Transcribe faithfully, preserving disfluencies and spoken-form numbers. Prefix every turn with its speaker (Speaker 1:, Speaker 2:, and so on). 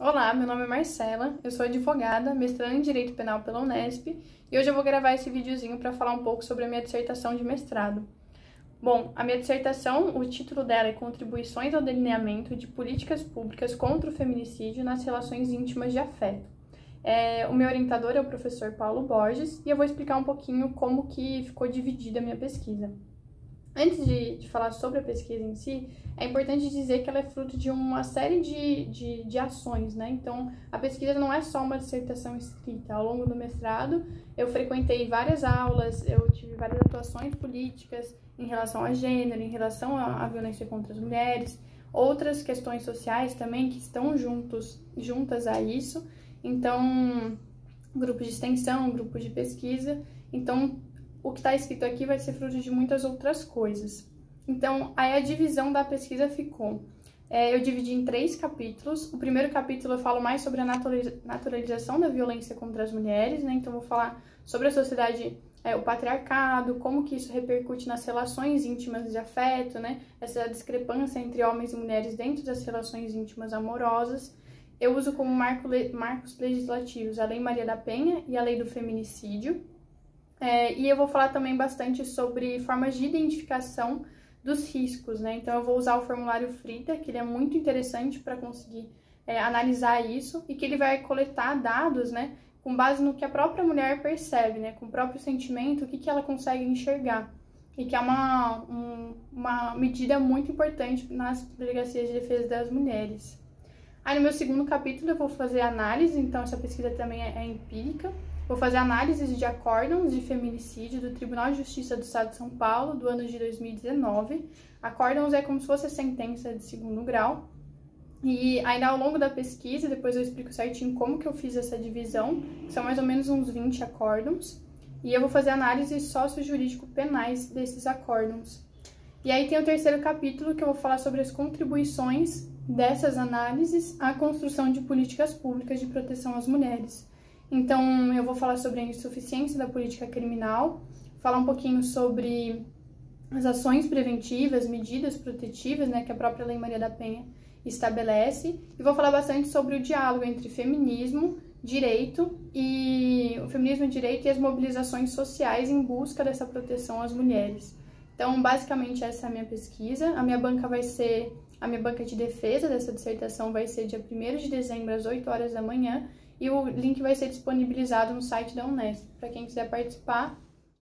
Speaker 1: Olá, meu nome é Marcela, eu sou advogada, mestranda em Direito Penal pela Unesp e hoje eu vou gravar esse videozinho para falar um pouco sobre a minha dissertação de mestrado. Bom, a minha dissertação, o título dela é Contribuições ao Delineamento de Políticas Públicas contra o Feminicídio nas Relações Íntimas de Afeto. É, o meu orientador é o professor Paulo Borges e eu vou explicar um pouquinho como que ficou dividida a minha pesquisa. Antes de, de falar sobre a pesquisa em si, é importante dizer que ela é fruto de uma série de, de, de ações, né? Então, a pesquisa não é só uma dissertação escrita. Ao longo do mestrado, eu frequentei várias aulas, eu tive várias atuações políticas em relação a gênero, em relação à, à violência contra as mulheres, outras questões sociais também que estão juntos, juntas a isso. Então, grupos de extensão, grupos de pesquisa. Então, o que está escrito aqui vai ser fruto de muitas outras coisas. Então, aí a divisão da pesquisa ficou. É, eu dividi em três capítulos. O primeiro capítulo eu falo mais sobre a naturalização da violência contra as mulheres, né? Então, eu vou falar sobre a sociedade, é, o patriarcado, como que isso repercute nas relações íntimas de afeto, né? Essa discrepância entre homens e mulheres dentro das relações íntimas amorosas. Eu uso como marco, marcos legislativos a Lei Maria da Penha e a Lei do Feminicídio. É, e eu vou falar também bastante sobre formas de identificação dos riscos, né? Então, eu vou usar o formulário Frida, que ele é muito interessante para conseguir é, analisar isso e que ele vai coletar dados, né? Com base no que a própria mulher percebe, né? Com o próprio sentimento, o que, que ela consegue enxergar. E que é uma, um, uma medida muito importante nas delegacias de defesa das mulheres. Aí, no meu segundo capítulo, eu vou fazer análise, então essa pesquisa também é, é empírica. Vou fazer análises de acórdãos de feminicídio do Tribunal de Justiça do Estado de São Paulo, do ano de dois mil e dezenove. Acórdãos é como se fosse a sentença de segundo grau. E ainda ao longo da pesquisa, depois eu explico certinho como que eu fiz essa divisão, que são mais ou menos uns vinte acórdãos. E eu vou fazer análises sócio-jurídico-penais desses acórdãos. E aí tem o terceiro capítulo, que eu vou falar sobre as contribuições dessas análises à construção de políticas públicas de proteção às mulheres. Então, eu vou falar sobre a insuficiência da política criminal, falar um pouquinho sobre as ações preventivas, medidas protetivas, né, que a própria Lei Maria da Penha estabelece, e vou falar bastante sobre o diálogo entre feminismo, direito e o feminismo, direito e as mobilizações sociais em busca dessa proteção às mulheres. Então, basicamente, essa é a minha pesquisa. A minha banca vai ser, a minha banca de defesa dessa dissertação vai ser dia primeiro de dezembro, às oito horas da manhã, e o link vai ser disponibilizado no site da Unesp. Para quem quiser participar,